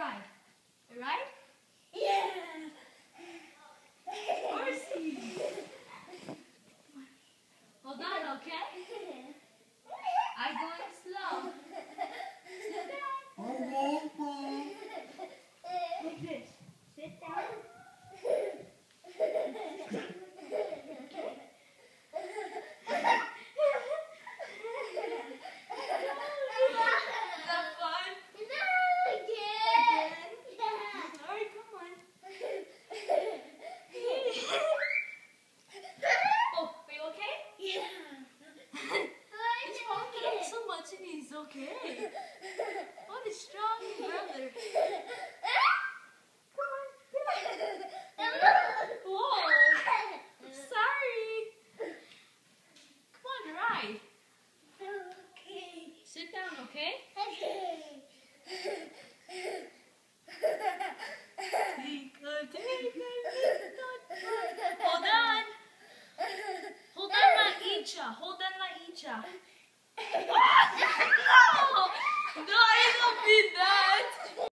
ride. Alright? Yeah. Horsey. Hold on, okay? I'm going slow. Sit down. Like this. Sit down. Is that fun? Alright, come on. Oh, are you okay? He's walking so much and he's okay. What a strong brother. Whoa. Sorry. Come on, ride. Sit down, okay? Twinkle, twinkle.